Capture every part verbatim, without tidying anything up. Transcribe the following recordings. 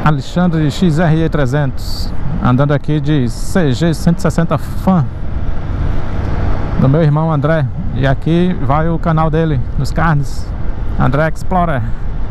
Alexandre X R E trezentos, andando aqui de C G cento e sessenta Fan do meu irmão André. E aqui vai o canal dele nos cards, André Explorer.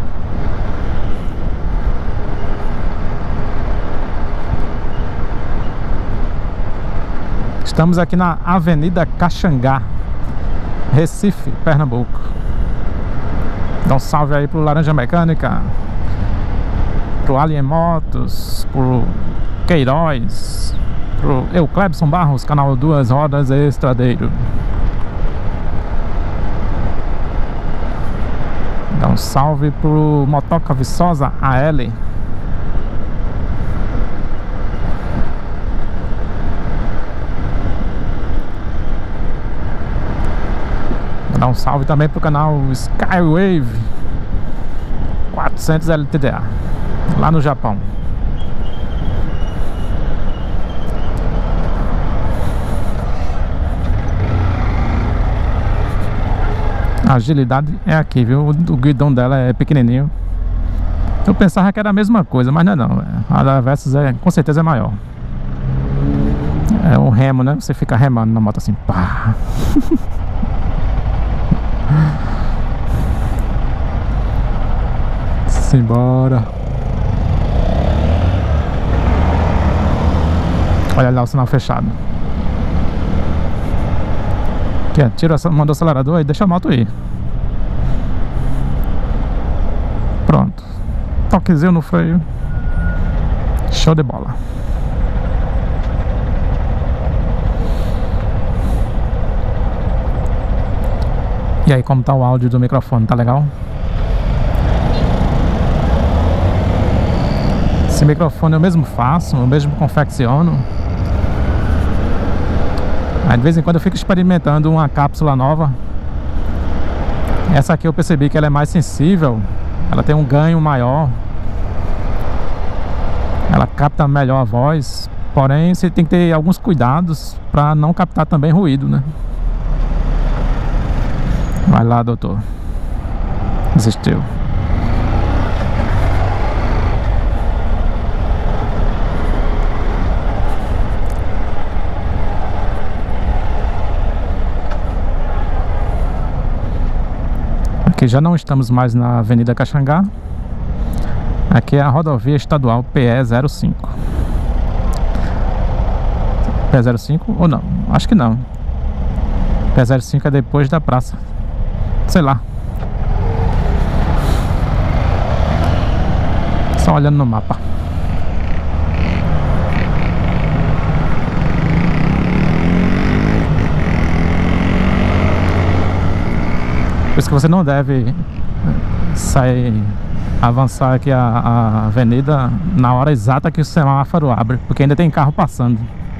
Estamos aqui na Avenida Caxangá, Recife, Pernambuco. Dá um salve aí pro Laranja Mecânica, pro Alien Motos, pro Queiroz, pro Euclebson Barros, canal Duas Rodas Estradeiro. Dá um salve pro Motoca Viçosa A L. Dá um salve também pro canal Skywave quatrocentos L T D A, lá no Japão. A agilidade é aqui, viu? O guidão dela é pequenininho. Eu pensava que era a mesma coisa, mas não é não. A da Versys é, com certeza é maior. É um remo, né? Você fica remando na moto assim, pá. Simbora. Olha lá o sinal fechado. Aqui, tira, manda o acelerador e deixa a moto ir. Pronto. Toquezinho no freio. Show de bola. E aí, como tá o áudio do microfone? Tá legal? Esse microfone eu mesmo faço, eu mesmo confecciono. Aí de vez em quando eu fico experimentando uma cápsula nova. Essa aqui eu percebi que ela é mais sensível, ela tem um ganho maior, ela capta melhor a voz. Porém, você tem que ter alguns cuidados para não captar também ruído, né? Vai lá, doutor. Desistiu. Aqui já não estamos mais na Avenida Caxangá. Aqui é a rodovia estadual P E zero cinco. P E zero cinco ou não? Acho que não. P E zero cinco é depois da praça. Sei lá. Só olhando no mapa. Por isso que você não deve sair, avançar aqui a, a avenida na hora exata que o semáforo abre, porque ainda tem carro passando.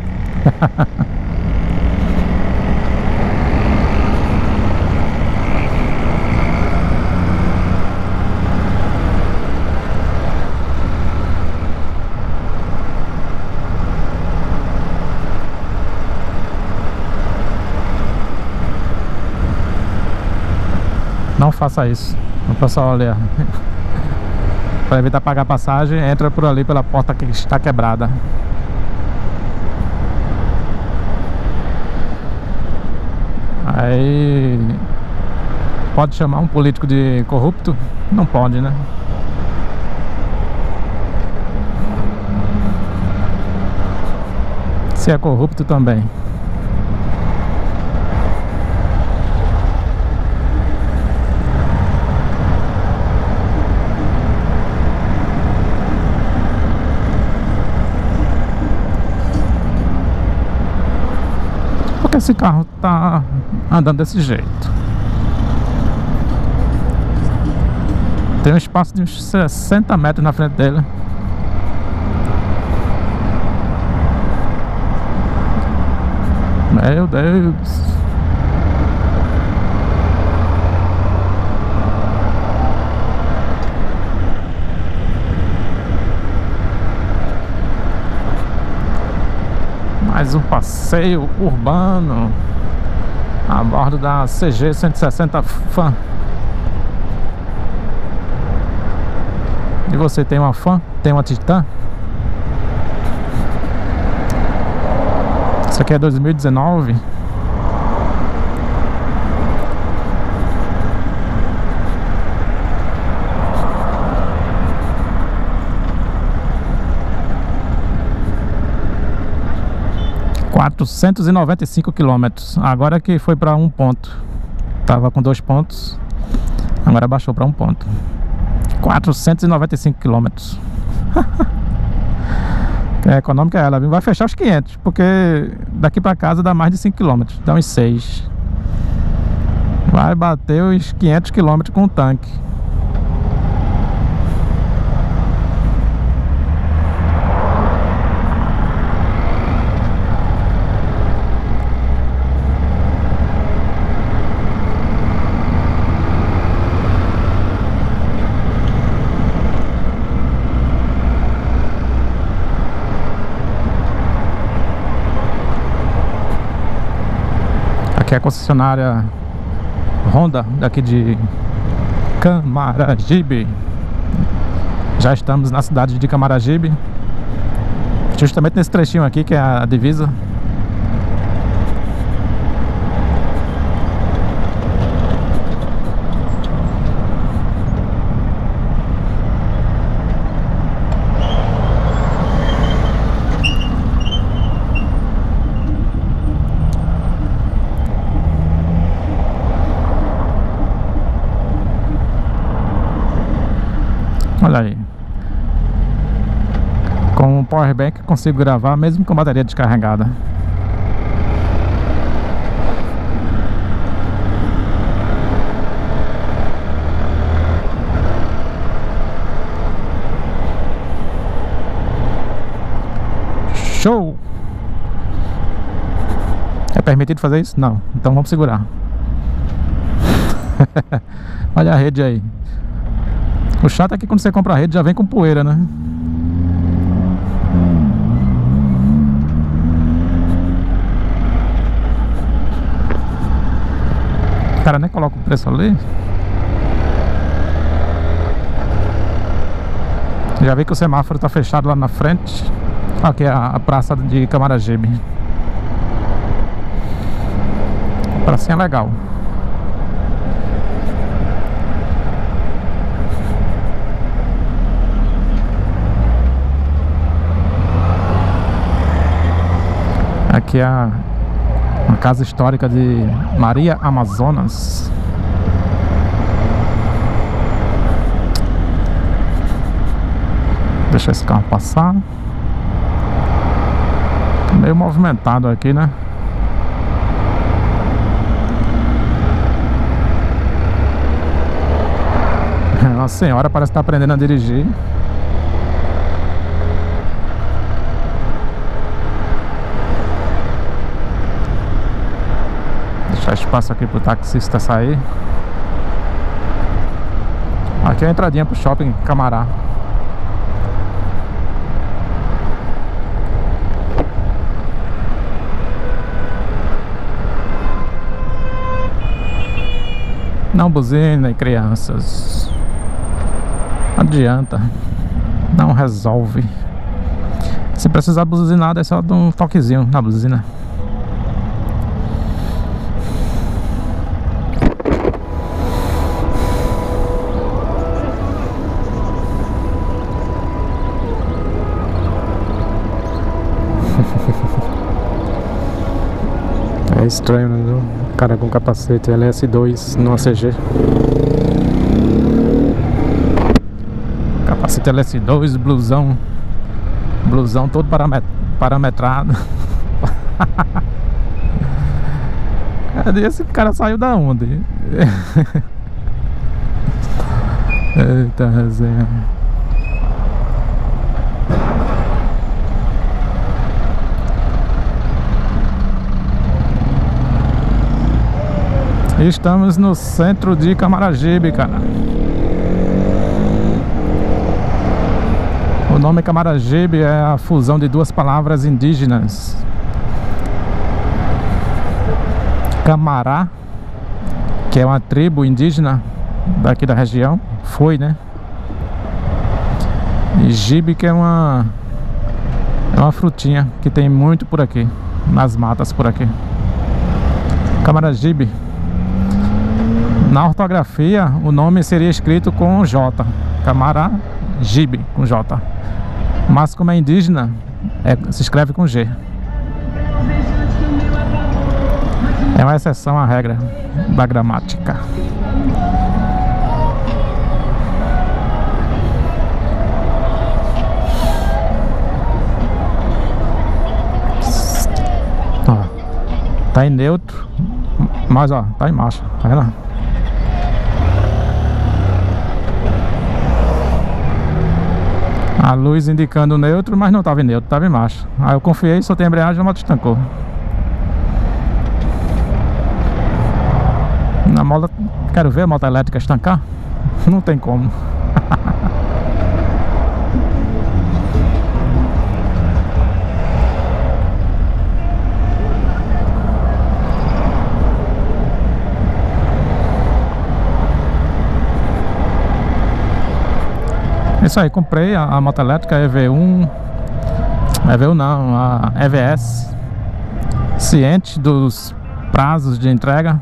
Não faça isso. O pessoal, olha, para evitar pagar passagem, entra por ali pela porta que está quebrada. Aí pode chamar um político de corrupto? Não pode, né? Se é corrupto também. Porque esse carro tá andando desse jeito. Tem um espaço de uns sessenta metros na frente dele. Meu Deus. Mais um passeio urbano a bordo da C G cento e sessenta Fan. E você tem uma Fan? Tem uma Titan? Isso aqui é dois mil e dezenove. quatrocentos e noventa e cinco quilômetros. Agora que foi para um ponto. Tava com dois pontos. Agora baixou para um ponto. quatrocentos e noventa e cinco quilômetros. É econômica ela. Vai fechar os quinhentos. Porque daqui para casa dá mais de cinco quilômetros. Dá uns seis. Vai bater os quinhentos quilômetros com o tanque. Que é a concessionária Honda daqui de Camaragibe. Já estamos na cidade de Camaragibe, justamente nesse trechinho aqui que é a divisa. Olha aí. Com o power bank consigo gravar mesmo com a bateria descarregada. Show! É permitido fazer isso? Não. Então vamos segurar. Olha a rede aí. O chato é que quando você compra a rede já vem com poeira, né? O cara nem coloca o preço ali. Já vi que o semáforo tá fechado lá na frente. Aqui é a, a praça de Camaragibe. Pracinha legal. Aqui é a, a casa histórica de Maria Amazonas. Deixa esse carro passar. Meio movimentado aqui, né? Uma senhora parece estar aprendendo a dirigir. Deixar espaço aqui pro taxista sair. Aqui é a entradinha pro shopping Camará. Não buzinem, crianças. Não adianta. Não resolve. Se precisar buzinar, é só dar um toquezinho na buzina. É estranho, né? O cara com capacete L S dois no A C G. Capacete L S dois, blusão. Blusão todo paramet parametrado. Esse cara saiu da onde? Eita resenha. Estamos no centro de Camaragibe, cara. O nome Camaragibe é a fusão de duas palavras indígenas. Camará, que é uma tribo indígena daqui da região, foi, né? E jibe, que é uma é uma frutinha que tem muito por aqui, nas matas por aqui. Camaragibe. Na ortografia o nome seria escrito com J, Camaragibe com J, mas como é indígena é, se escreve com G. É uma exceção à regra da gramática. Ó, tá em neutro, mas ó, tá em marcha, tá vendo? A luz indicando neutro, mas não tava em neutro, tava em marcha. Aí eu confiei, soltei a embreagem e a moto estancou. Na moto, quero ver a moto elétrica estancar? Não tem como. Isso aí, comprei a, a moto elétrica E V um, E V um não, a E V S, ciente dos prazos de entrega.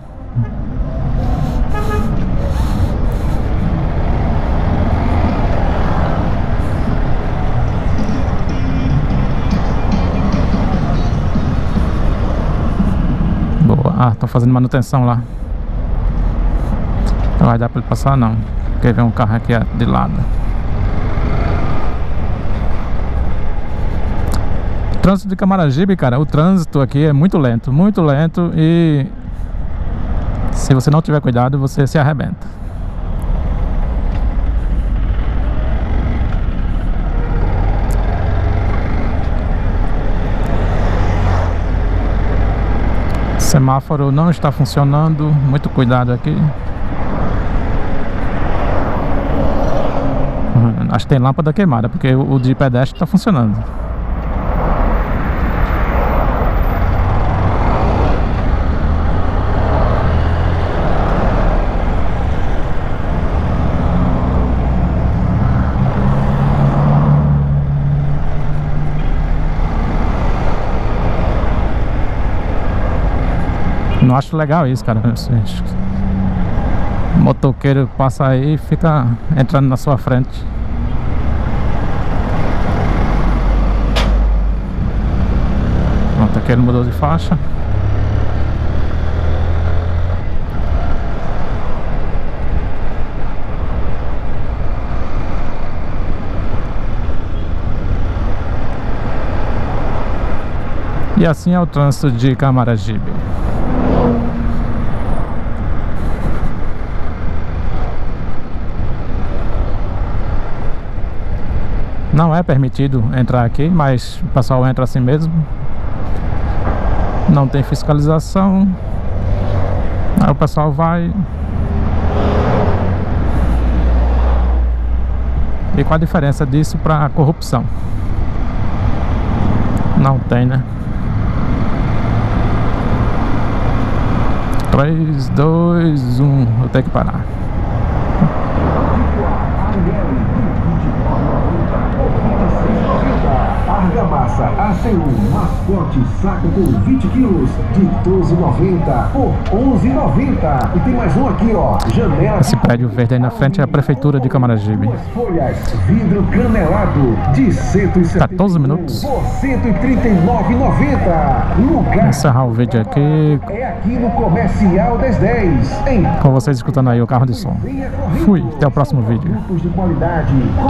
Boa, ah, tô fazendo manutenção lá. Não vai dar pra ele passar não, porque vem um carro aqui de lado. Trânsito de Camaragibe, cara, o trânsito aqui é muito lento, muito lento, e se você não tiver cuidado, você se arrebenta. O semáforo não está funcionando, muito cuidado aqui. Acho que tem lâmpada queimada, porque o de pedestre está funcionando. Não acho legal isso, cara. O motoqueiro passa aí e fica entrando na sua frente. O motoqueiro mudou de faixa. E assim é o trânsito de Camaragibe. Não é permitido entrar aqui, mas o pessoal entra assim mesmo. Não tem fiscalização. Aí o pessoal vai. E qual a diferença disso para a corrupção? Não tem, né? três, dois, um. Vou ter que parar. Argamassa A C um, mascote saco com vinte quilos de doze reais e noventa centavos por onze reais e noventa centavos. E tem mais um aqui, ó, janela. Esse prédio verde aí na frente é a prefeitura de Camaragibe. Duas folhas, vidro canelado de cento e setenta quatorze minutos. por cento e trinta e nove reais e noventa centavos. Lugar. Vou encerrar o vídeo aqui. É aqui no Comercial das dez. Em... Com vocês escutando aí o carro de som. Fui, até o próximo vídeo. De qualidade.